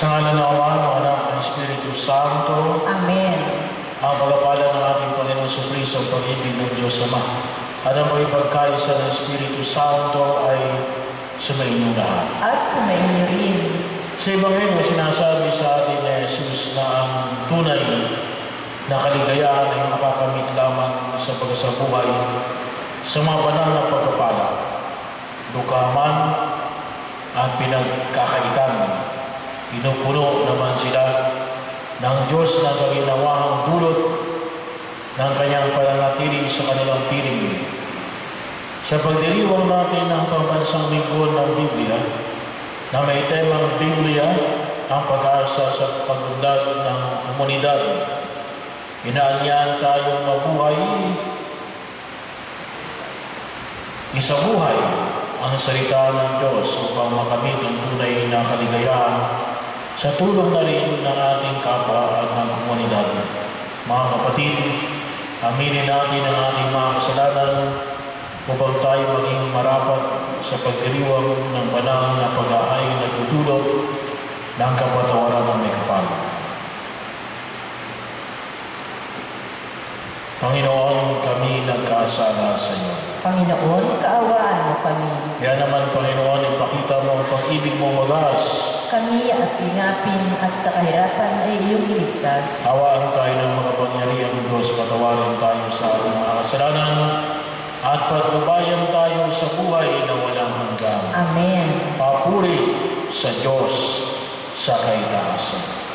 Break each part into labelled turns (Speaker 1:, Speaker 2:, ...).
Speaker 1: Sa ngalan ng Ama, ng Anak, ng Espiritu Santo.
Speaker 2: Amen.
Speaker 1: Ang pagpapala ng ating Panginoon Jesucristo, ang pag-ibig ng Diyos Ama, at ang pagkakaisa ng Espiritu Santo ay sumainyo lahat.
Speaker 2: At sumainyo rin.
Speaker 1: Sa Ebanghelyo, sinasabi sa atin ni Jesus na ang tunay na kaligayahan ay makakamit lamang sa pagsabuhay sa mga banal na pagpapala, dukaman at pinagkakaitan. Pinupuno naman sila ng Diyos na kaginawahang dulot ng kanyang pananatili sa kanilang piling. Sa pagdiriwang natin ng pambansang lingkod ng Biblia, na may temang Biblia, ang pag-asa sa pag-unlad ng komunidad. Inaanyahan tayong mabuhay, isabuhay ang salita ng Diyos upang makamit ang tunay na kaligayahan sa tulong na rin ng ating kapwa at ng komunidad. Mga kapatid, aminin natin ang ating mga kasalanan upang tayo maging marapat sa pagdiriwang ng banal na pag-aay na tutulot ng kapatawaran ng may kapal. Panginoon, kami nagkasala sa iyo.
Speaker 2: Panginoon, kaawaan mo kami.
Speaker 1: Kaya naman, Panginoon, ipakita mo ang pag-ibig mo wagas.
Speaker 2: Kami at lingapin at sa kahirapan ay iyong iligtas.
Speaker 1: Hawaan tayo ng mga pangyarihan ng Diyos, patawarin tayo sa ating mga kasalanan, at pagbabayan tayo sa buhay na walang hanggan.
Speaker 2: Amen.
Speaker 1: Papuri sa Diyos sa kaitaasan.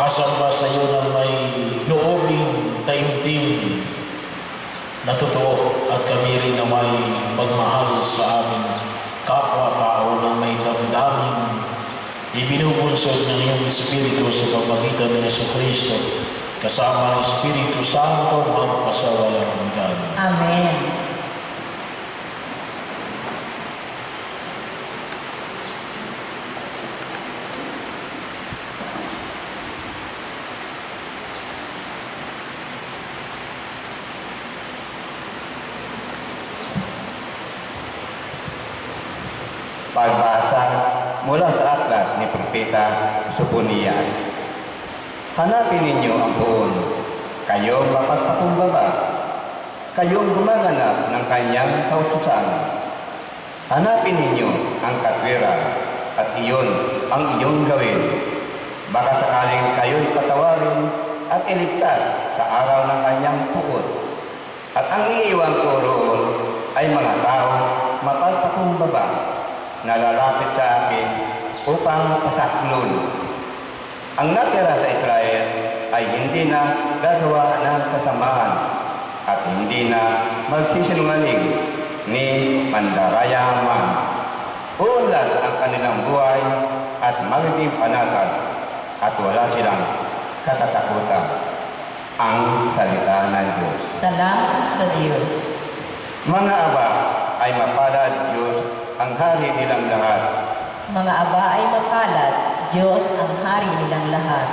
Speaker 1: makasamba sa iyo ng may loobing taimtim na totoo at kami rin na may magmahal sa aming kapwa-tao ng may damdaming ibinubunsod ng iyong Espiritu sa pamagitan ng Jesucristo kasama ng Espiritu Santo magpasawalang hanggan.
Speaker 2: Amen.
Speaker 3: Pagbasa mula sa aklat ni Propeta Somosierra. Hanapin ninyo ang puon, kayong mapagpakumbaba, kayong gumaganap ng kanyang kautusan. Hanapin ninyo ang katwiran at iyon ang iyong gawin. Baka sakaling kayo'y patawarin at iligtas sa araw ng kanyang pukot. At ang iiwan ko roon ay mga tao mapagpakumbaba na lalapit sa akin upang pasaklon. Ang natira sa Israel ay hindi na gagawa ng kasamaan at hindi na magsisinungaling ni mandaraya man. Uunlad ang kanilang buhay at magiging panatag at wala silang katatakutan. Ang salita ng Diyos.
Speaker 2: Salamat sa Diyos.
Speaker 3: Mga aba ay mapalad Diyos ang hari nilang lahat.
Speaker 2: Mga aba ay mapalad, Diyos ang hari nilang lahat.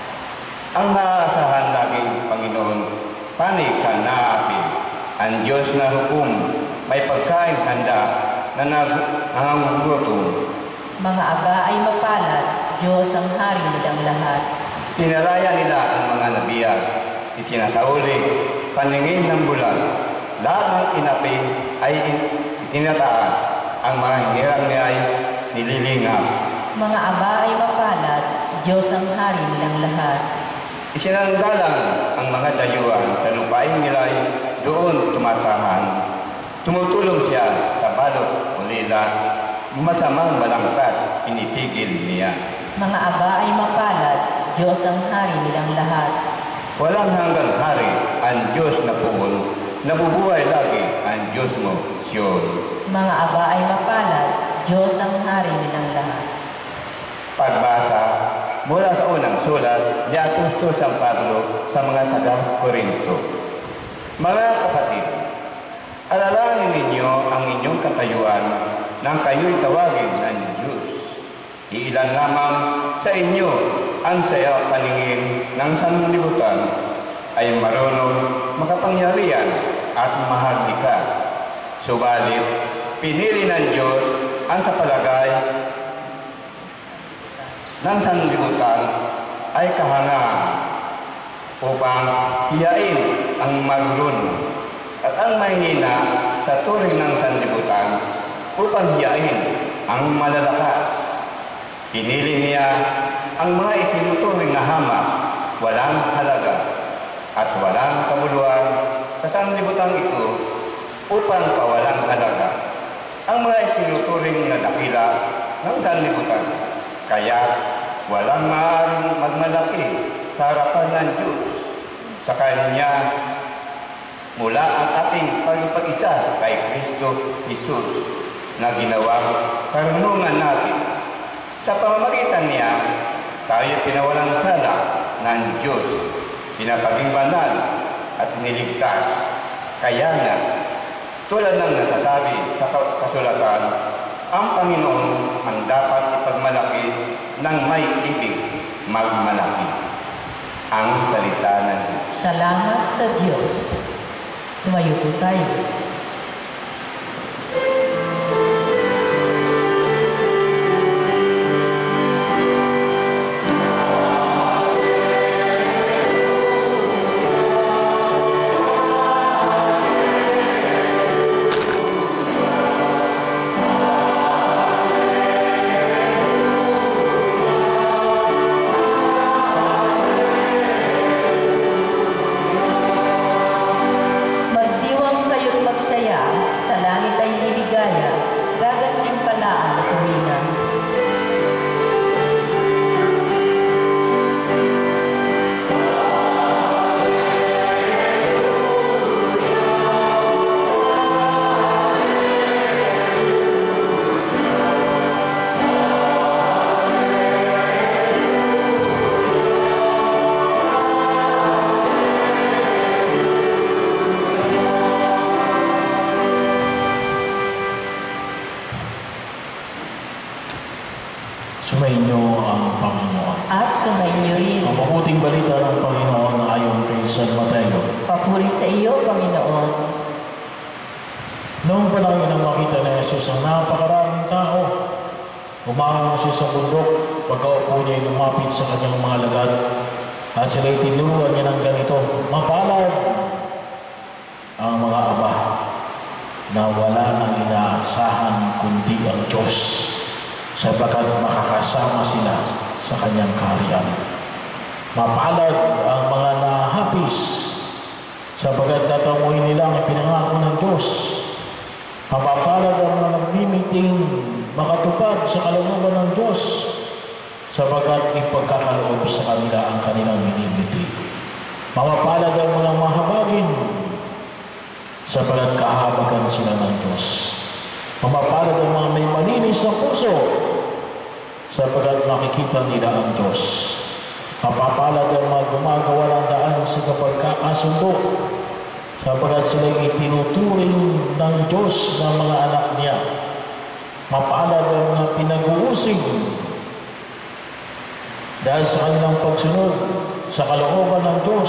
Speaker 3: Ang maaasahan laging Panginoon, panig sa naapi. Ang Diyos na hukom, may pagkain handa na nangangugutom.
Speaker 2: Mga aba ay mapalad, Diyos ang hari nilang lahat.
Speaker 3: Pinalaya nila ang mga nabiyag, isinasauli, paningin ng bulan. Lahat ng inapi ay itinataas. Ang mga hinirang niya ay nililingap.
Speaker 2: Mga aba ay mapalad, Diyos ang hari nilang lahat.
Speaker 3: Isinanggalang ang mga dayuhan sa lupain nila ay doon tumatahan. Tumutulong siya sa balot ulila, masamang balangkas, pinipigil niya.
Speaker 2: Mga aba ay mapalad, Diyos ang hari nilang lahat.
Speaker 3: Walang hanggang hari ang Diyos na puon, nabubuhay lagi ang Diyos mo, Siyon.
Speaker 2: Mga aba ay mapalad, Diyos ang hari nilang lahat.
Speaker 3: Pagbasa mula sa unang sulat ni Apostol San Pablo sa mga taga-Korinto. Mga kapatid, alalahanin ninyo ang inyong katayuan nang kayo'y tawagin ng Diyos. Iilan lamang sa inyo ang saya paningin ng sanlibutan ay marunong, makapangyarihan at maharlika. Subalit, pinili ng Diyos ang sa palagay ng sanlibutan ay kahangaan upang hiyain ang marunong at ang mahina sa turing ng sanlibutan upang hiyain ang malalakas. Pinili niya ang mga itinuturing na hamak, walang halaga at walang kabuluhan sa sanlibutan ito upang pawalang halaga ang mga itinuturing na dakila ng sanlibutan. Kaya walang maaaring magmalaki sa harapan ng Diyos. Sa Kanya mula ang ating pag-isa kay Kristo Jesus na ginawa karunungan natin. Sa pamamagitan niya, tayo pinawalang sala ng Diyos, pinapaging banal at iniligtas. Kaya nga, tulad ng nasasabi sa kasulatan, ang Panginoon ang dapat ipagmalaki ng may ibig magmalaki. Ang salita ng Diyos.
Speaker 2: Salamat sa Diyos. Tumayo po tayo. sumainyo rin.
Speaker 1: Ang mabuting balita ng Panginoon na ayon kay San Mateo.
Speaker 2: Papuri sa iyo, Panginoon.
Speaker 1: Noong panahon nang makita ni Jesus ang napakaraming tao, umangon siya sa bundok. Pagkaupo niya ay lumapit sa kanyang mga alagad at sila'y tinuruan niya ng ganito, mapalad ang mga aba na wala nang inaasahan kundi ang Diyos, sapagkat makakasama sila sa kanyang kaharian. Mapalad ang mga nahapis, sapagkat tatamuhin nila ang pinangako ng Diyos. Mapapalad ang mga naglimiting makatupad sa kalooban ng Diyos, sapagkat ipagkakaloob sa kanila ang kanilang minimiti. Mapapalad ang mga mahabagin, sapagkat kahabagan sila ng Diyos. Mapapalad ang mga may malinis na puso, sapagkat makikita nila ang Diyos. Mapapalad ang mga gumagawa ng daan sa kapagkakasundo, sapagkat sila'y itinuturing ng Diyos ng mga anak niya. Mapalad ang mga pinag-uusig dahil sa kanilang pagsunod sa kalooban ng Diyos.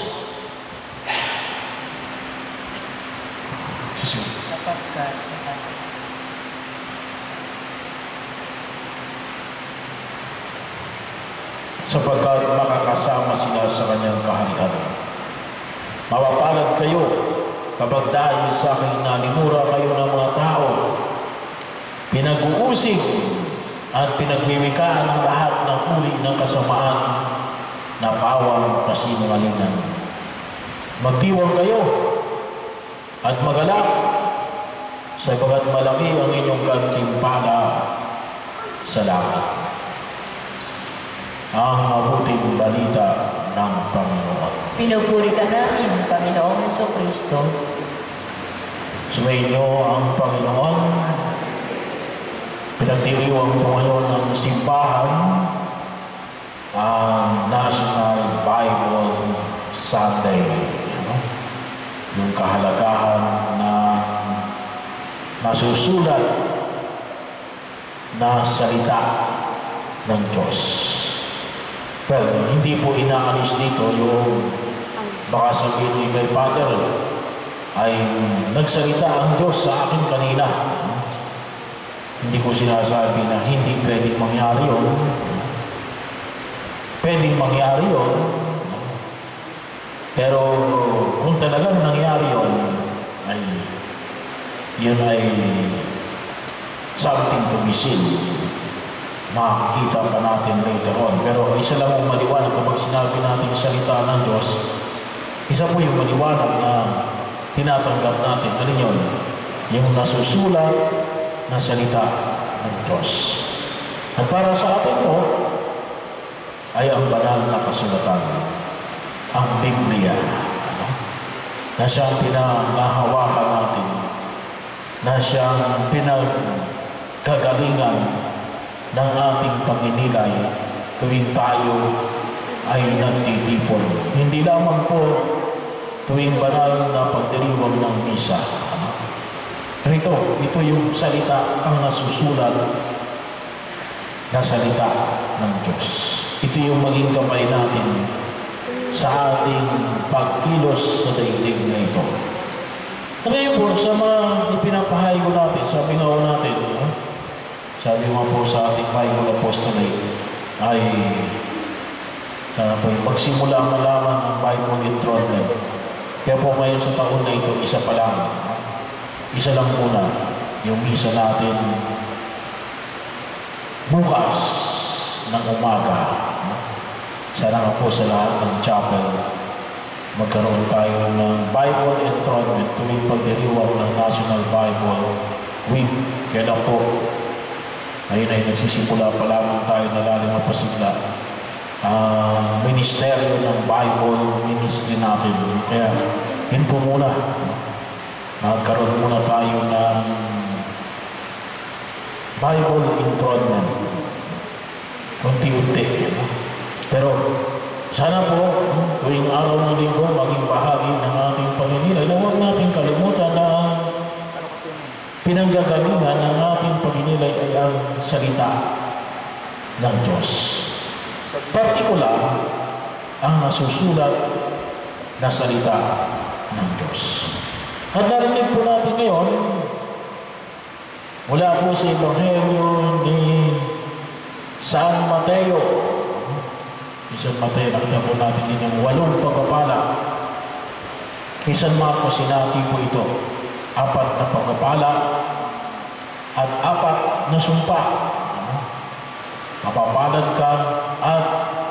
Speaker 1: Sapagkat makakasama sila sa kanyang kaharian. Mapapalad kayo kapag dahil sa akin nalimura kayo ng mga tao, pinag-uusig at pinagmimikaan ang lahat ng uri ng kasamaan na pawang kasinungalingan. Magdiwang kayo at magalak, sapagkat malaki ang inyong gantimpala sa langit. Ang mabuting balita ng Panginoon.
Speaker 2: Pinupuri ka namin, Panginoong Jesucristo.
Speaker 1: Sumainyo ang Panginoon. Pinagdiriwang po ngayon ng simbahan ang National Bible Sunday. Yung kahalagahan na nasusulat na salita ng Diyos. Well, hindi po inaalis dito yung baka sabihin ni my father ay nagsalita ang Diyos sa akin kanina. Hindi ko sinasabi na hindi pwedeng mangyari yun. Pwedeng mangyari yun. Pero kung talagang nangyari yun, yun ay something to be seen. Makikita pa natin later on. Pero isa lang ang maliwanag kapag sinabi natin salita ng Diyos, isa po yung maliwanag na tinatanggap natin. Alin yun? Yung nasusulat na salita ng Diyos. At para sa atin po, ay ang banal na kasulatan, ang Biblia, na siyang pinangahawakan natin, na siyang pinagkagalingan ng ating paninilay tuwing tayo ay nagtitipon. Hindi lamang po tuwing banal na pagdiriwang ng misa. Ito yung salita, ang nasusulat na salita ng Diyos. Ito yung maging kamay natin sa ating pagkilos sa daigdig na ito. Ngayon po, sa mga ipinapahayo natin, sa binaw natin, sabi mo po sa ating Bible Apostolate, ay sana po yung magsimula malaman ng Bible Enthronement. Kaya po ngayon sa taon na ito, isa pa lang. Isa lang muna yung misa natin bukas ng umaga. Sana nga po sa lahat ng chapel magkaroon tayo ng Bible Enthronement tuwing pagdiriwang ng National Bible Week. Kaya po, ngayon ay nagsisimula pa lamang tayo na lalim na pasigla ang ministeryo ng Bible ministry natin. Kaya yun po muna. Magkaroon muna tayo ng Bible Enthronement. Unti-unti. Pero sana po, tuwing araw ng linggo, maging bahagi ng ating paninilay na huwag natin kalimutan na pinanggagalingan ng ating paninilay ay ang salita ng Diyos. partikular ang nasusulat na salita ng Diyos. At narinig po natin ngayon, mula po sa Ebanghelyo ni San Mateo. San Mateo, nakita po natin din yung 8 pagpapala. Kay San Marcos, sinati po ito. 4 na pagpapala at 4 na sumpa. Mapapalad ka at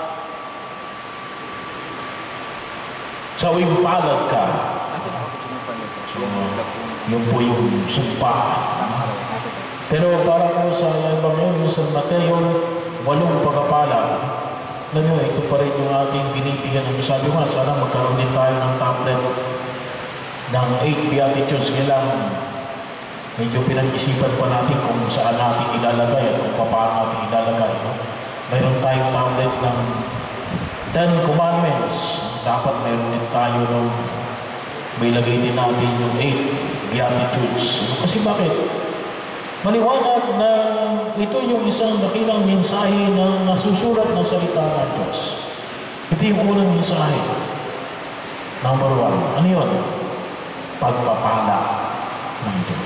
Speaker 1: sawing palad ka. So, yun po yung sumpa. Pero para po sa Ebanghelyo San Mateo, 8 pagpapala. Alam nyo, ito pa rin yung ating binibigyan ng sabi nga, sana magkaroon din tayo ng tablet ng 8 Beatitudes. Kailangan medyo pinag-isipan pa natin kung saan natin ilalagay at kung paano natin ilalagay. No? Mayroon tayong tablet ng 10 Commandments. Dapat mayroon din tayo nung may lagay din natin yung 8 Beatitudes. Kasi bakit? Maliwanag na ito yung isang dakilang mensahe na nasusulat na salita ng Diyos. Ito yung unang mensahe. Number 1. Ano yun? Pagpapala ng Diyos.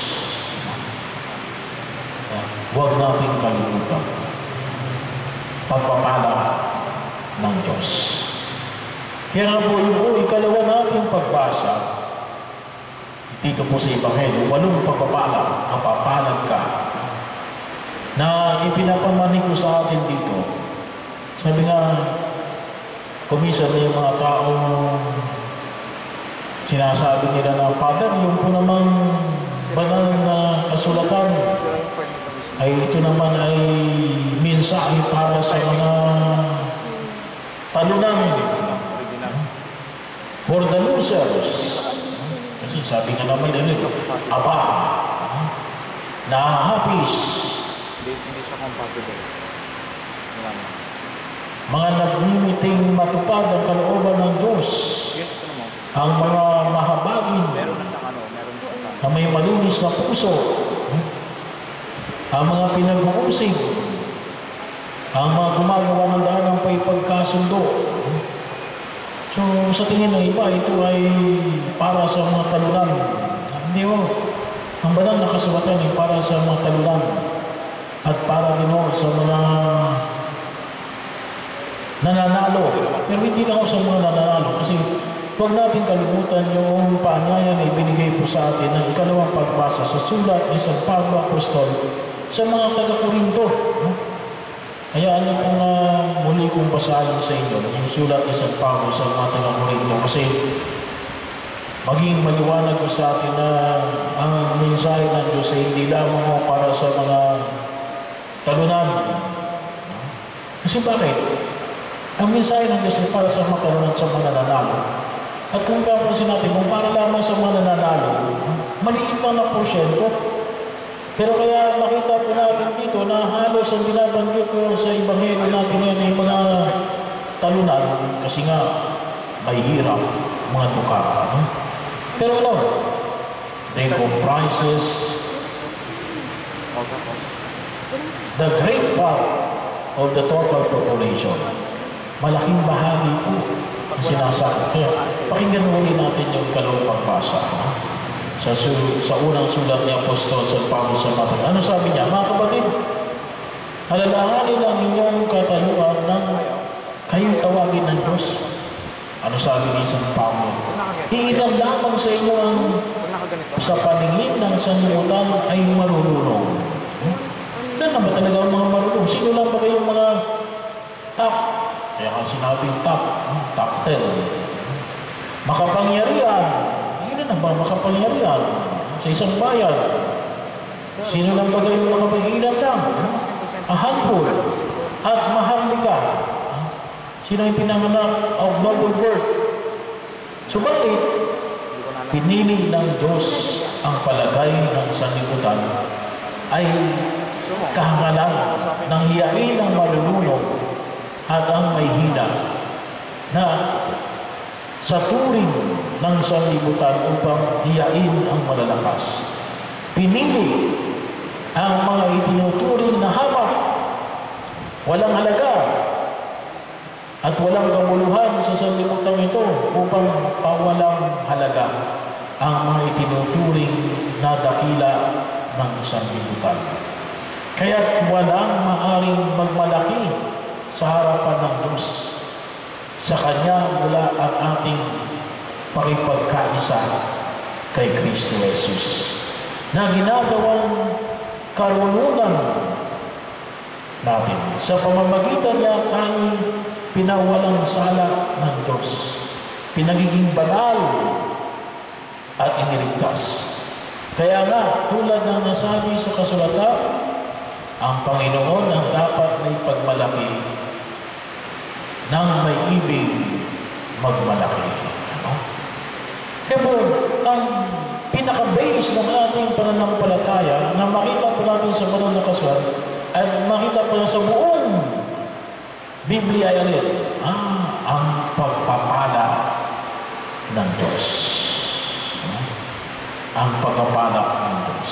Speaker 1: Huwag natin kalimutan. Pagpapala ng Diyos. Kaya nga po yung ikalawa natin pagbasa, dito po sa Ebanghelyo, 8 pagpapala, mapapalad ka, na ipinapamani ko sa atin dito. Sabi nga, kumisan na yung mga taong sinasabi nila na, Father, yung po namang banal na kasulatan, ay ito naman ay mensahe para sa mga talunan. For the losers. Kasi sabi nga naman nila, Aba, nahahapis.
Speaker 4: Hindi siya compatible.
Speaker 1: Mga nagmimiting matupad ang kalooban ng Diyos. Ang mga mahabagin na may malinis na puso. Ang mga pinag-uusig. Ang mga gumagawa ng daan ng paipagkasundo. So, sa tingin ng iba, ito ay para sa mga talunan. Hindi mo. Ang banal na kasulatan ay para sa mga talunan. At para din sa mga nananalo. Pero hindi lang sa mga nananalo. Kasi huwag natin kalimutan yung paanyaya na ibinigay po sa atin ng ikalawang pagbasa sa sulat ni San Pablo Apostol sa mga taga-Korinto. Kaya ano pong muli kong basahin sa inyo, yung sulat ni San Pablo sa mga taga-Korinto, kasi maging maliwanag ko sa atin na ang mensahe ng Diyos ay hindi lamang para sa mga talunan. Kasi bakit? Ang mensahe ng Diyos ay para sa mga talunan sa mga nananalo. At kung papansin natin, kung para lamang sa mga nananalo, maliit lang na porsyento. Pero kaya makita po natin dito na halos ang binabanggit ko sa Ebanghelyo natin ngayon ay mga talunan kasi nga may hirap, mga duka. Pero ano? They comprises the great part of the total population. Malaking bahagi po ang sinasakop. Kaya pakinggan ulit natin yung ikalawang pagbasa. Sa unang sulat ni Apostol San Pablo sa Mateo. Ano sabi niya? Mga kapatid, alalahanin ang inyong katayuan ng kayo'y tawagin ng Diyos. Ano sabi ni San Pablo? Iilan lamang sa inyo ang sa paningin ng sanlibutan ay marunong. Ilan na ba talaga ang mga marunong? Sino lang ba kayong mga top? Kaya kung sinabing top 10. Makapangyarihan. Ilan na ba makapangyarihan sa isang bayan? Sino lang ba kayo makapangyarihan lang? A handful. At maharlika. Sino yung pinanganak of noble birth? Subalit, pinili ng Diyos ang palagay ng sanlibutan ay kahangalan ng hiyain ng malulunod at ang may hina na sa turing ng sanlibutan upang hiyain ang malalakas. Pinili ang mga itinuturing na hamak, walang halaga, at walang kabuluhan sa sanlibutan ito upang pawalang halaga ang mga itinuturing na dakila ng sanlibutan. Kaya't walang maaring magmalaki sa harapan ng Diyos. Sa Kanya mula ang ating pakipagkaisa kay Kristo Jesus na ginagawang karunungan natin. Sa pamamagitan niya tayo pinawalang sala ng Diyos, pinagiging banal at iniligtas. Kaya nga, tulad ng nasabi sa kasulatan, ang Panginoon ang dapat na ipagmalaki nang may ibig magmalaki. Kaya po, ang pinaka-base ng ating pananampalataya na makita po natin sa banal na kasulatan at makita po sa buong Biblia ay alin? Ang pagpapala ng Diyos. Ang pagpapala ng Diyos.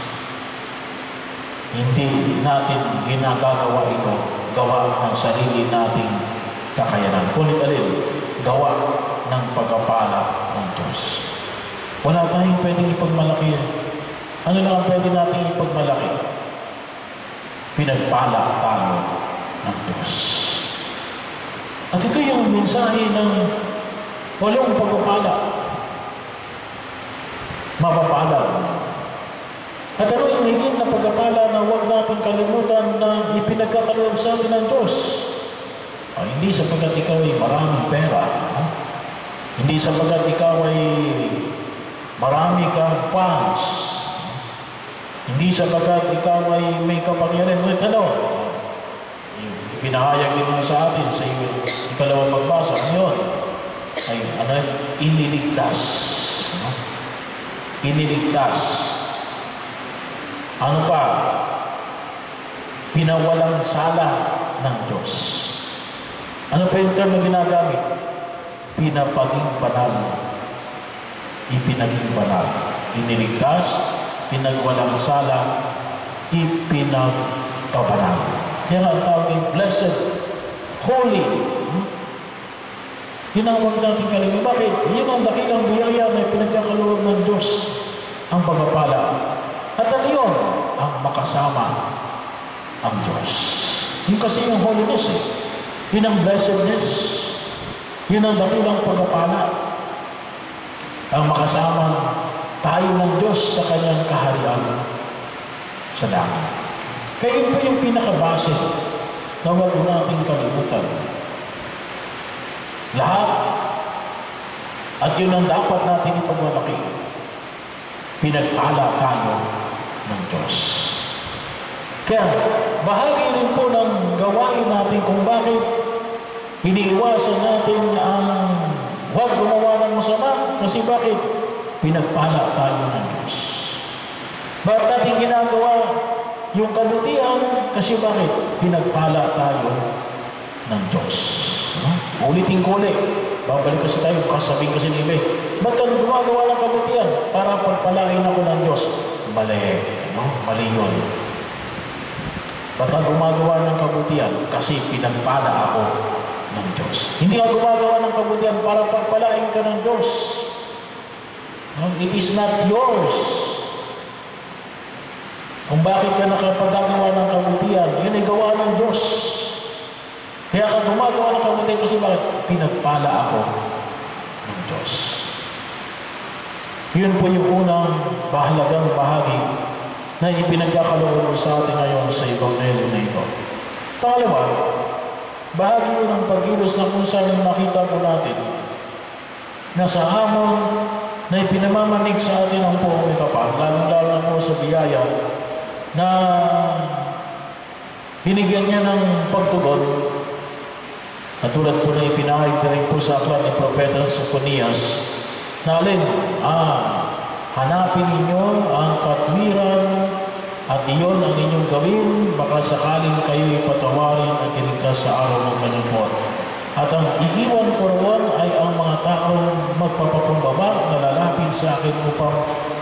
Speaker 1: Hindi natin ginagagawa ito gawa ng sarili nating kakayanan. Kulit alin? Gawa ng pagpapala ng Diyos. Wala tayong pwedeng ipagmalaki. Ano lang ang pwede natin ipagmalaki? Pinagpala tayo ng Diyos. At ito yung mensahe ng walong pagpapala. Mapapala. At ano yung higit na pagpapala na huwag natin kalimutan na ipinagkakaloob sa atin ng Diyos? Hindi sapagkat ikaw ay maraming pera. Hindi sapagkat ikaw ay marami kang fans. Hindi sapagkat ikaw ay may kapangyarihan. Ngunit ano? Pinahayag din mo sa atin sa ikalawang pagbasa ngayon ay iniligtas. Iniligtas. Ano pa? Pinawalang sala ng Diyos. Ano pa yung term na ginagamit? Pinapaging banal. Ipinaging banal. Iniligtas, pinagwalang sala, ipinagpabanal. Kaya nga ang tawag ay blessed, holy. Yun ang huwag natin kalimutan. Bakit? Yun ang dakilang biyaya na pinagkakaloob ng Diyos ang pagpapala. At ano yun? Ang makasama ang Diyos. Yun kasi yung holiness eh. Yun ang blessedness. Yun ang dakilang pagpapala. Ang makasama tayo ng Diyos sa Kanyang kaharian sa langit. Kaya yun po yung pinakabase na huwag natin kalimutan. Lahat. At yun ang dapat natin ipagmalaki. Pinagpala tayo ng Diyos. Kaya, bahagi rin po ng gawain natin kung bakit iniiwasan natin ang huwag gumawa ng masama. Kasi bakit? Pinagpala tayo ng Diyos. Bakit natin ginagawa yung kabutihan? Kasi bakit? Pinagpala tayo ng Diyos. Ulitin ko ulit. Babalik kasi tayo, kasabihin kasi ni Ibe. Ba't ka gumagawa ng kabutihan? Para pagpalain ako ng Diyos. Mali. Mali yun. Ba't ka gumagawa ng kabutihan? Kasi pinagpala ako ng Diyos. Hindi ka gumagawa ng kabutihan para pagpalain ka ng Diyos. It is not yours. Kung bakit ka nakapagagawa ng kabutihan, yun ay gawa ng Diyos. Kaya ka gumagawa ng kabutihan kasi bakit? Pinagpala ako ng Diyos. Yun po yung unang bahalagang bahagi na ipinagkakaloob sa atin ngayon sa Ebanghelyo na ito. Pangalawa, bahagi yun ng pagkilos na kung saan makita po natin na sa hamon na ipinamamanig sa atin ang buong may kapal, lalo-lalo na po sa biyaya na binigyan niya ng pagtugon. At tulad po na ipinahayag na rin po sa aklat ni Propeta Somosierra na alin, hanapin ninyo ang katwiran at iyon ang inyong gawin, baka sakaling kayo'y patawarin at iligtas sa araw ng kanyang buwan. At ang iiwan ko roon ay ang mga taong magpapakumbaba na lalapit sa akin upang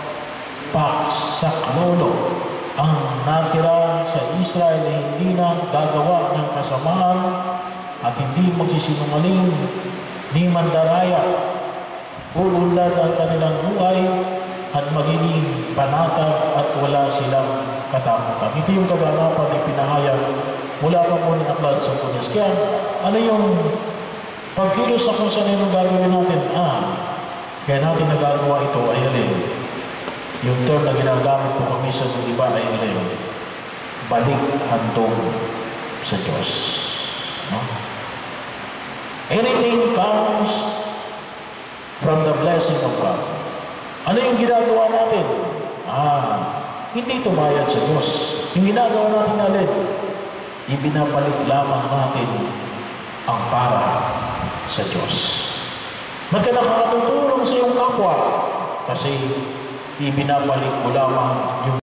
Speaker 1: paksaklolo ang natira sa Israel na hindi na gagawa ng kasamaan at hindi magsisinungaling ni mandaraya. Uunlad ang kanilang buhay at magiging panatag at wala silang katakutan. Ito yung kaganapan na pinahayag mula pa po ni Aklat sa Punyas. Kaya ano yung pagkilos na kung saan yung gagawin natin? Kaya natin nagagawa ito ay alin. Yung term na ginagamit po kami sa iba ay alin. Balik handog sa Diyos. No? Anything comes from the blessing of God. Ano yung ginagawa natin? Hindi tumayad sa Diyos. Yung ginagawa natin alin, ibinabalik lamang natin ang para sa Diyos. Ba't ka nakakatutulong sa iyong kapwa? Kasi ibinabalik ko lamang yung